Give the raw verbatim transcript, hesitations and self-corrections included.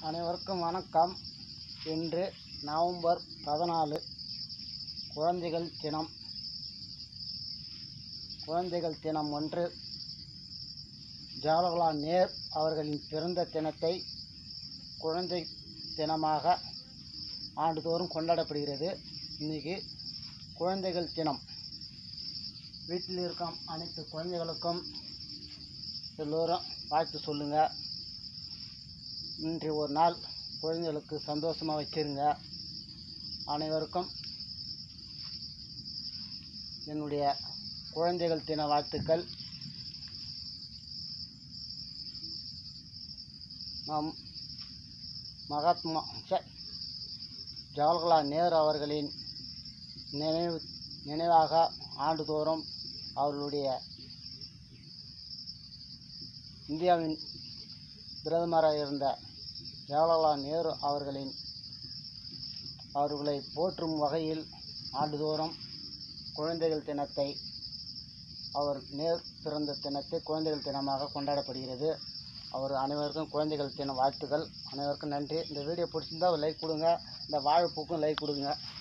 அனைவருக்கும் வணக்கம். இன்று நவம்பர் பதினாலு குழந்தைகள் தினம். குழந்தைகள் தினம் ஒன்று ஜவஹர்லால் நேரு அவர்களின் பிறந்த தினத்தை குழந்தை தினமாக ஆண்டுதோறும் கொண்டாடப்படுகிறது. இன்றைக்கி குழந்தைகள் தினம். வீட்டில் இருக்கும் அனைத்து குழந்தைகளுக்கும் எல்லோரும் வாழ்த்து சொல்லுங்கள். இன்று ஒரு நாள் குழந்தைகளுக்கு சந்தோஷமாக வச்சிருங்க. அனைவருக்கும் என்னுடைய குழந்தைகள் தின வாழ்த்துக்கள். நாம் மகாத்மா ஜவஹர்லால் நேரு அவர்களின் நினைவு நினைவாக ஆண்டுதோறும் அவர்களுடைய இந்தியாவின் பிரதமராக இருந்த ஜவஹர்லால் நேரு அவர்களின் அவர்களை போற்றும் வகையில் ஆண்டுதோறும் குழந்தைகள் தினத்தை அவர் நேரு பிறந்த தினத்தை குழந்தைகள் தினமாக கொண்டாடப்படுகிறது. அவர் அனைவருக்கும் குழந்தைகள் தின வாழ்த்துக்கள். அனைவருக்கும் நன்றி. இந்த வீடியோ பிடிச்சிருந்தால் ஒரு லைக் கொடுங்க. இந்த வாழைப்பூக்கும் லைக் கொடுங்க.